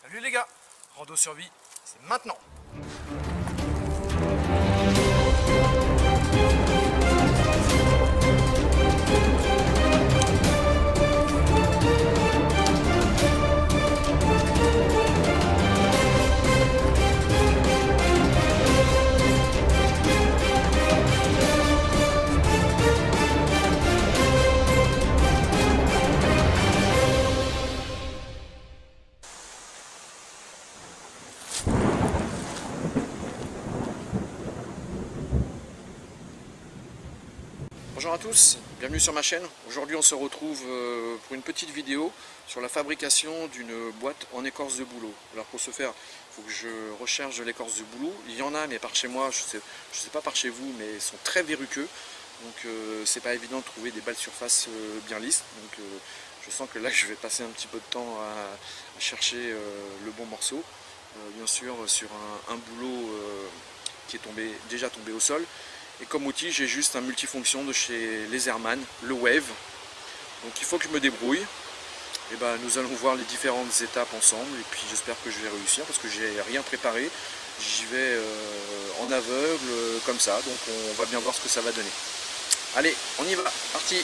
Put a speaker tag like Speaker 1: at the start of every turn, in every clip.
Speaker 1: Salut les gars, Rando Survie, c'est maintenant. Bonjour à tous, bienvenue sur ma chaîne. Aujourd'hui on se retrouve pour une petite vidéo sur la fabrication d'une boîte en écorce de bouleau. Alors pour ce faire, il faut que je recherche de l'écorce de bouleau. Il y en a mais par chez moi, je sais pas par chez vous, mais ils sont très verruqueux. Donc c'est pas évident de trouver des balles surface bien lisses. Donc je sens que là je vais passer un petit peu de temps à chercher le bon morceau. Bien sûr sur un bouleau qui est déjà tombé au sol. Et comme outil, j'ai juste un multifonction de chez Laserman, le Wave. Donc il faut que je me débrouille. Et ben, nous allons voir les différentes étapes ensemble. Et puis j'espère que je vais réussir parce que j'ai rien préparé. J'y vais en aveugle, comme ça. Donc on va bien voir ce que ça va donner. Allez, on y va, parti!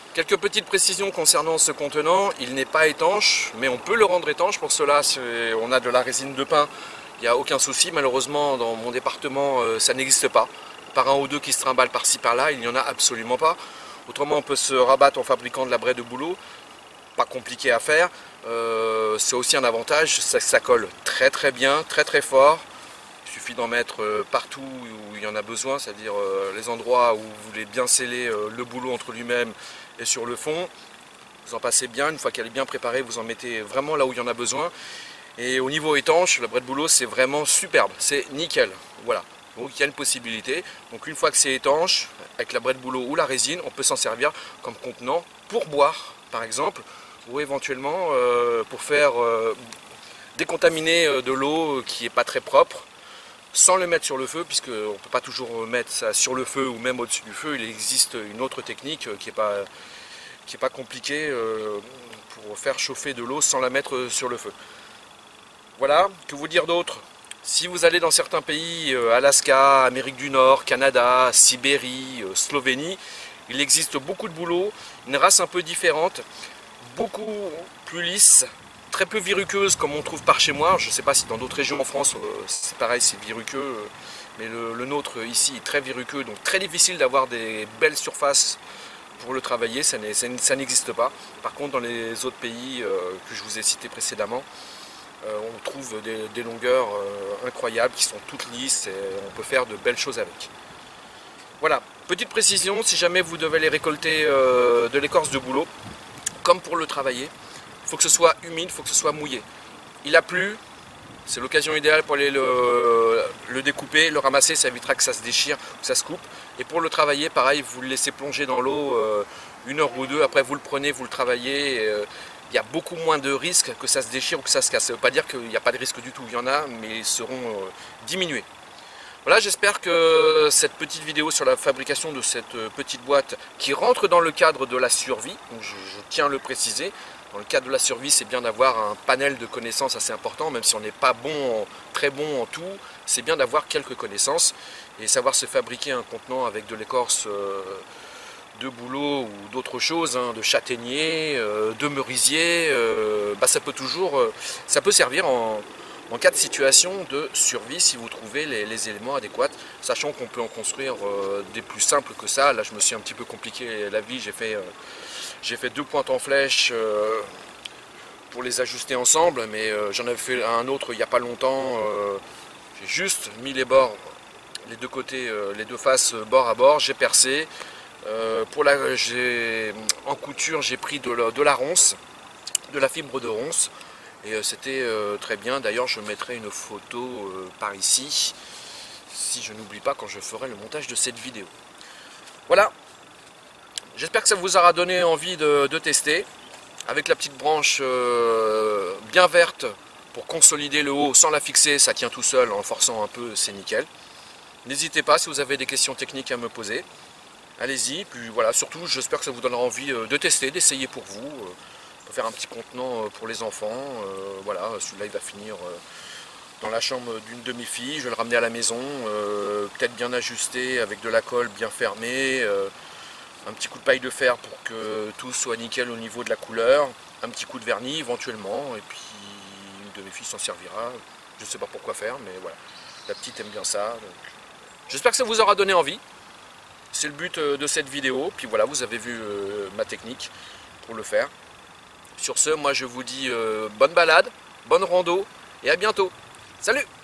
Speaker 1: Quelques petites précisions concernant ce contenant, il n'est pas étanche, mais on peut le rendre étanche. Pour cela, on a de la résine de pin, il n'y a aucun souci. Malheureusement, dans mon département, ça n'existe pas. Par un ou deux qui se trimballent par-ci par-là, il n'y en a absolument pas. Autrement, on peut se rabattre en fabriquant de la braie de bouleau, pas compliqué à faire. C'est aussi un avantage, ça colle très très bien, très très fort. Il suffit d'en mettre partout où il y en a besoin, c'est-à-dire les endroits où vous voulez bien sceller le bouleau entre lui-même et sur le fond. Vous en passez bien, une fois qu'elle est bien préparée, vous en mettez vraiment là où il y en a besoin. Et au niveau étanche, la braie de bouleau, c'est vraiment superbe, c'est nickel. Voilà, donc il y a une possibilité. Donc une fois que c'est étanche, avec la braie de bouleau ou la résine, on peut s'en servir comme contenant pour boire, par exemple, ou éventuellement pour faire décontaminer de l'eau qui n'est pas très propre, sans le mettre sur le feu, puisqu'on ne peut pas toujours mettre ça sur le feu ou même au-dessus du feu. Il existe une autre technique qui n'est pas compliquée pour faire chauffer de l'eau sans la mettre sur le feu. Voilà, que vous dire d'autre? Si vous allez dans certains pays, Alaska, Amérique du Nord, Canada, Sibérie, Slovénie, il existe beaucoup de bouleaux, une race un peu différente, beaucoup plus lisse, très peu verruqueuse comme on trouve par chez moi. Je ne sais pas si dans d'autres régions en France c'est pareil, c'est verruqueux, mais le nôtre ici est très verruqueux, donc très difficile d'avoir des belles surfaces pour le travailler, ça n'existe pas. Par contre, dans les autres pays que je vous ai cités précédemment, on trouve des longueurs incroyables qui sont toutes lisses et on peut faire de belles choses avec. Voilà, petite précision, si jamais vous devez les récolter de l'écorce de bouleau, comme pour le travailler, il faut que ce soit humide, il faut que ce soit mouillé. Il a plu, c'est l'occasion idéale pour aller le découper, le ramasser, ça évitera que ça se déchire, que ça se coupe. Et pour le travailler, pareil, vous le laissez plonger dans l'eau 1 heure ou 2, après vous le prenez, vous le travaillez. Il y a beaucoup moins de risques que ça se déchire ou que ça se casse. Ça ne veut pas dire qu'il n'y a pas de risque du tout, il y en a, mais ils seront diminués. Voilà, j'espère que cette petite vidéo sur la fabrication de cette petite boîte qui rentre dans le cadre de la survie, donc je tiens à le préciser, dans le cadre de la survie, c'est bien d'avoir un panel de connaissances assez important, même si on n'est pas bon, très bon en tout, c'est bien d'avoir quelques connaissances et savoir se fabriquer un contenant avec de l'écorce de bouleau ou d'autres choses, hein, de châtaignier, de merisier, ça peut servir en cas de situation de survie si vous trouvez les éléments adéquats, sachant qu'on peut en construire des plus simples que ça. Là je me suis un petit peu compliqué la vie, j'ai fait 2 pointes en flèche pour les ajuster ensemble, mais j'en avais fait un autre il n'y a pas longtemps. J'ai juste mis les bords, les deux côtés, les deux faces bord à bord, j'ai percé. En couture j'ai pris de la ronce, de la fibre de ronce, et c'était très bien. D'ailleurs je mettrai une photo par ici, si je n'oublie pas quand je ferai le montage de cette vidéo. Voilà, j'espère que ça vous aura donné envie de tester, avec la petite branche bien verte pour consolider le haut sans la fixer, ça tient tout seul, en forçant un peu c'est nickel. N'hésitez pas si vous avez des questions techniques à me poser. Allez-y, puis voilà, surtout j'espère que ça vous donnera envie de tester, d'essayer pour vous. On peut faire un petit contenant pour les enfants, voilà, celui-là il va finir dans la chambre d'une de mes filles, je vais le ramener à la maison, peut-être bien ajusté, avec de la colle bien fermée, un petit coup de paille de fer pour que tout soit nickel au niveau de la couleur, un petit coup de vernis éventuellement, et puis une de mes filles s'en servira, je ne sais pas pourquoi faire, mais voilà, la petite aime bien ça. J'espère que ça vous aura donné envie. C'est le but de cette vidéo, puis voilà, vous avez vu ma technique pour le faire. Sur ce, moi je vous dis bonne balade, bonne rando, et à bientôt. Salut!